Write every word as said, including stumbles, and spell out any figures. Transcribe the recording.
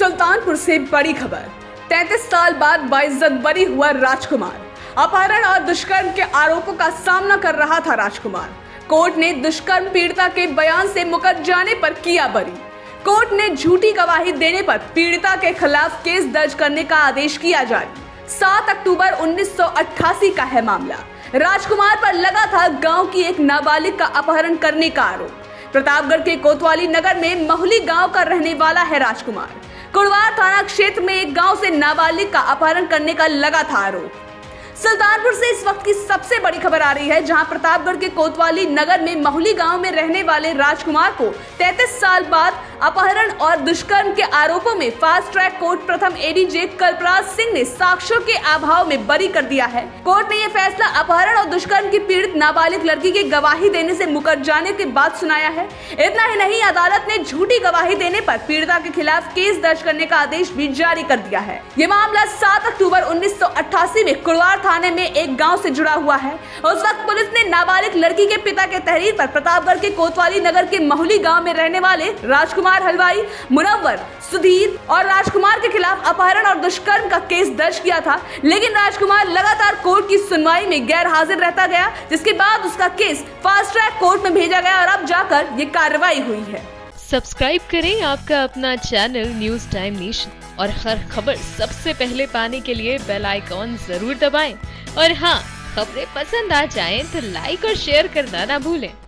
सुल्तानपुर से बड़ी खबर। तैंतीस साल बाद बाईस जनवरी हुआ राजकुमार। अपहरण और दुष्कर्म के आरोपों का सामना कर रहा था राजकुमार। कोर्ट ने दुष्कर्म पीड़िता के बयान से मुकर जाने पर किया बरी। कोर्ट ने झूठी गवाही देने पर पीड़िता के खिलाफ केस दर्ज करने का आदेश किया जारी। सात अक्टूबर उन्नीस सौ अट्ठासी का है मामला। राजकुमार पर लगा था गांव की एक नाबालिग का अपहरण करने का आरोप। प्रतापगढ़ के कोतवाली नगर में महुली गांव का रहने वाला है राजकुमार। कुड़वार थाना क्षेत्र में एक गांव से नाबालिग का अपहरण करने का लगा था आरोप। सुल्तानपुर से इस वक्त की सबसे बड़ी खबर आ रही है, जहां प्रतापगढ़ के कोतवाली नगर में महुली गांव में रहने वाले राजकुमार को तैंतीस साल बाद अपहरण और दुष्कर्म के आरोपों में फास्ट ट्रैक कोर्ट प्रथम एडीजे कल्पराज सिंह ने साक्ष्यों के अभाव में बरी कर दिया है। कोर्ट ने यह फैसला अपहरण और दुष्कर्म की पीड़ित नाबालिग लड़की की गवाही देने से मुकर जाने के बाद सुनाया है। इतना ही नहीं, अदालत ने झूठी गवाही देने पर पीड़िता के खिलाफ केस दर्ज करने का आदेश भी जारी कर दिया है। ये मामला सात अक्टूबर उन्नीस सौ अट्ठासी में कुड़वार थाने में एक गांव से जुड़ा हुआ है। उस वक्त पुलिस ने नाबालिग लड़की के पिता के तहरीर पर प्रतापगढ़ के कोतवाली नगर के महुली गांव में रहने वाले राजकुमार हलवाई, मुनव्वर, सुधीर और राजकुमार के खिलाफ अपहरण और दुष्कर्म का केस दर्ज किया था। लेकिन राजकुमार लगातार कोर्ट की सुनवाई में गैर हाजिर रहता गया, जिसके बाद उसका केस फास्ट ट्रैक कोर्ट में भेजा गया और अब जाकर ये कार्रवाई हुई है। सब्सक्राइब करें आपका अपना चैनल न्यूज टाइम नेशन और हर खबर सबसे पहले पाने के लिए बेल आइकॉन जरूर दबाएं। और हाँ, खबरें पसंद आ जाएं तो लाइक और शेयर करना ना भूलें।